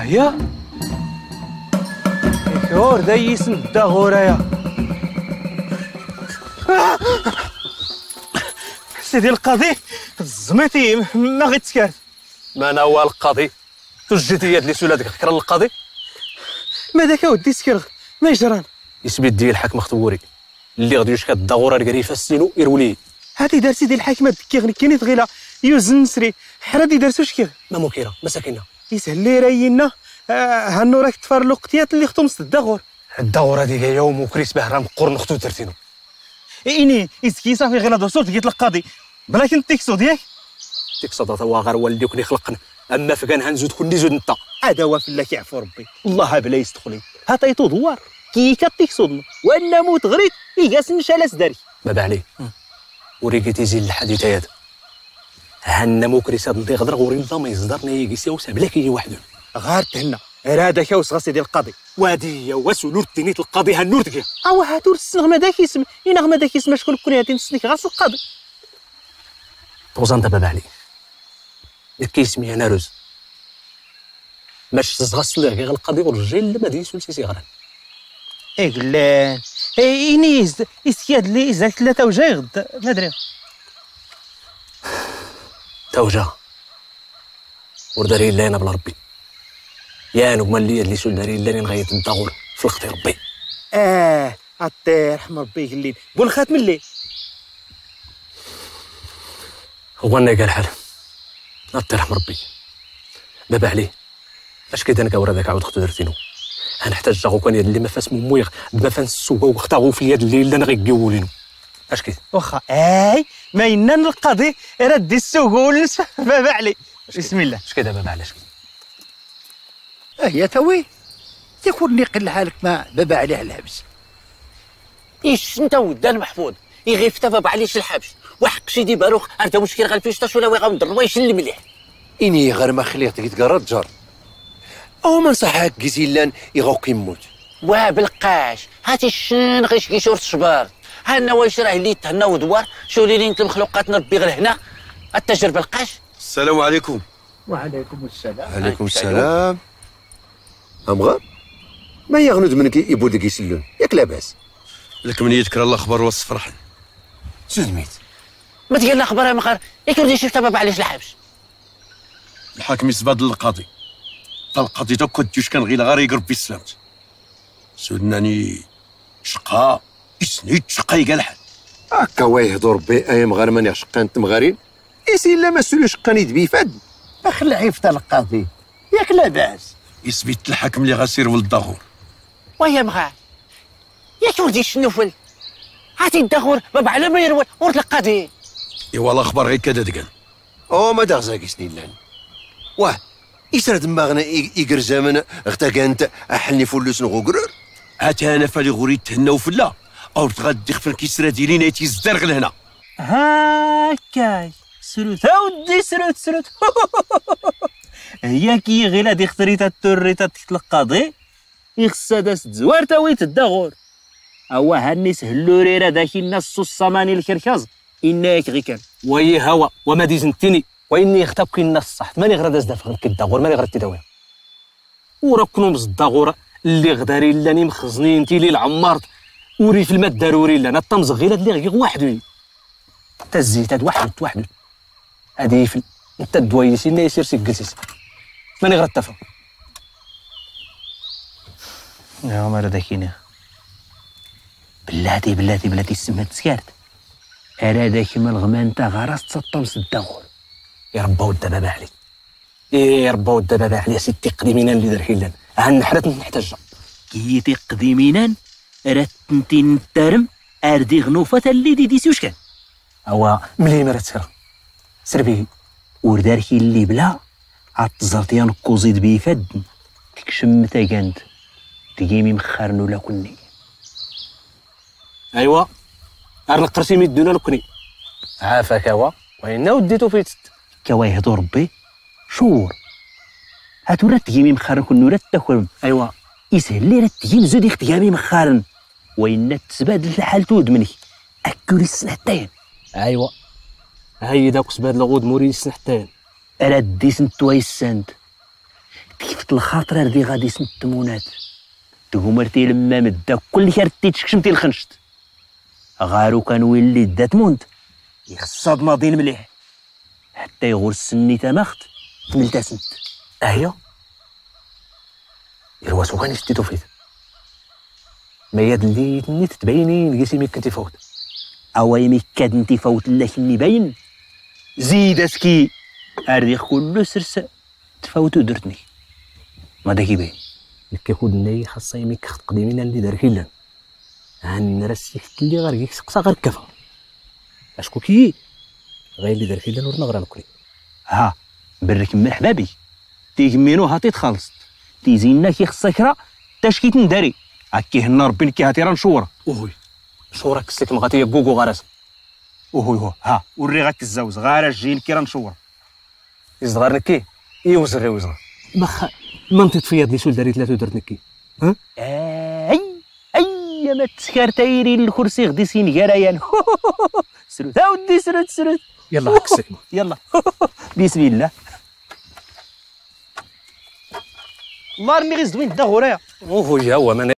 هي كور دايس الدغورايا سيدي القاضي زميتي ما غيتسكر. ما انا هو القاضي تجيتي يد لي سولادك فكر القاضي ما داك اودي سكر ما يجران يسبي ديال الحكم اختوري اللي غادي يشكى الدغوره القريفه السينو يرولي هادي دارتي ديال الحاكمه دكي كاين تغيلا يوزن نسري حرادي دارتو شكي ما مكيره مساكينه يسهل لي راينا هانو راك تفار الوقتيات اللي خطمت الدغور الدغوره ديك يوم وكريس بهرام قرن اختو درتينو إني إسكي صافي غير هذا صوت قلت القاضي بلا كنت تيكسو ديالك تيكسو هو غير والديك اللي خلقنا اما فكان هنزود كل زود انت هذا هو في الله كيعفو ربي والله بلا يستخلي هطيتو دوار كي كتيكسو وانا موت غريت يقاس نشالاس داري بابا عليه وريكي تيزي الحديث هذا هنا موكريس هذا اللي غدر غوري الله ما يصدرني يقيس يوسع بلا كيجي وحده غار تهنا هذا كاوس غاسي ديال القاضي وادي وسولور تنيت القاضي هنور ديك هاتور النغمه داك اسم نغمه داك اسم شكون كون هادي نسنيك غاس القاضي توزان بابا علي كيسمي انا روز ماش تزغس ليه غير القاضي والرجال اللي ما ديسول سي صغار قلان إني إسكياد اللي إزاك 3 وجاي غد ما أدري توجا ورداري لنا بلا ربي يا نقم اللي سول داري لنا نغيت الدغور في الخط ربي عطي رحم ربي يقلين قول خاتم اللي هو انا قال حال عطي رحم ربي بابا عليه اش كيدا انا كورا داك عاود اختو درتينو غنحتاج جاغو كان اللي ما فاس مويغ بما فان السوبه واختاغو في يد الليل انا غيقيولينو اش كي واخا ما ينان القاضي رد السوق ونس بابا علي بسم الله اش كيدا بابا علاش يا توي يكون لي قل حالك مع بابا علي على الحبس ايش انت ودا المحفوظ يغيب حتى بابا علي شي الحبس وحق سيدي باروخ انت مشكل غالفيشطاش ولا غنضر واش اللي مليح إني غير ما خليتك يتقرا الجار أو ما نصحك كيسيلان يغوك يموت بالقاش هاتي الشن غيش كيشور الشبار هانا واش راه اللي تهنا ودوار شو لي انت المخلوقات نربي غير هنا التجربه القاش. السلام عليكم. وعليكم السلام. عليكم السلام. أمغا ما يغنود منك يبودك يسلون ياك لاباس لك من يذكر الله خبر وصف فرحن سلميت ما تقال لنا خبرها مخار ياك ودي شفت بابا علاش الحبس الحاكم يسباد للقاضي القاضي تا كنتيش كان غير يقرب بالسلامت سودناني شقا يسنيد شقا يقال حال هكا ويهضر ربي ايام غير ماني شقان تمغارين يسي لا ما سولو شقاني دبي فاد اخلع عيفتا القاضي ياك لاباس يثبت الحاكم اللي غاسير ولد الدغور ويا مغا ياك ولدي الشنوفل هاتي الدغور بابا على ما يروى ورد القاضي ايوا الاخبار غير كذا دكان او ما دغزاكي سنيلان واه يسرد دماغنا يقر زمن اغتا كانت احلني فلوس نغوكرر عاد انا فالي غوري تهنا وفلا او تغادي خفر كيسرا ديالي نايتي الزرغ لهنا هاكاي سروت اودي سروت هي كي غير هادي اختريتا التوريتا تحت القاضي يخصها داس زوار تاويت الدغور هو هاني سهلو ريرا داكي الناس الصماني الكركاز انك غي كان وي هوا وما ديزنتيني واني اختبك الناس صح ماني غير داز دافع الدغور ماني غير تداوي وراكنو مز الدغور اللي غداري لاني مخزنين انتي لي العمارت وري في الماء الضروري لنا الطمز غير اللي غير واحد حتى الزيت هاد واحد هادي في انت الدويسي ما يصير سي جلسيس ماني غير التفا يا عمر داكينا بلاتي سمات سكارت انا داك ما الغمان تا غراس تطمس الدغور يا ربا ود بابا علي يا ربا ود بابا علي سي تقديمينا اللي دار حيلان حرات نحتاجها كي تقديمينا رات انتي نترم اردي غنوفه اللي ديسي واش كان هو ملي مرات سربي ورداركي اللي بلا عطزرتيان كوزيد بي فد تكشم تاكانت تقيمي مخارن ولا كني ايوا ارنقرتي ميدونا لكني عافاك هو وين وديتو فيت كوا يهضر ربي شور هاتو راه تقيمي مخارن كنو راه تاكل ايوا يسهل لي راه تجي نزود يختيامي مخارن وين تسبادل الحال تود مني اكل السنتين ايوا هاي داك سباد الغود موري السنتين راه ديس نتوي السند قلت الخاطر ردي غادي سمت التمونات تقومرتي لما مدا كل شرتي تشكشمتي الخنشت غارو كان ويلي دات موند يخصاد ماضين مليح حتى يغور السني تماخت تملتاسنت اهيا يرواسو كان يشتيتو فيت ما ياد اللي تني تتبيني لقيتي مي كنتي فوت اواي مي كاد انتي فوت لكني باين زيد اسكي اريخ كله سرس تفوتو درتني ما داكي باين كيكون الناي خاصها يميك خط قديمين اللي دار كيلان هان راسي اللي غير يسقسا غير كفا اشكو كي غير اللي دار كيلان ورنا غير نكري ها برك مرحبا بي تيجمينو هاتي تخلصت تيزينا كي خصك راه تاش كيتنداري هاكي هنا ربي كي هاتي راه نشور اوهوي شورا كسيت مغاتي كوكو غراس اوهوي هو ها وري غاك الزوز غير جيل كي راه نشور يصغر نكي يوزر غير وزر ما منطيت في يد لي سول داري ثلاثه درت نكي ها اي ما تسكرتيري الكرسي غدي سين كرايان سرود ودي سرود يلا عكسك يلا بسم الله الله راني غير زوين دا غوريا اوهوي هو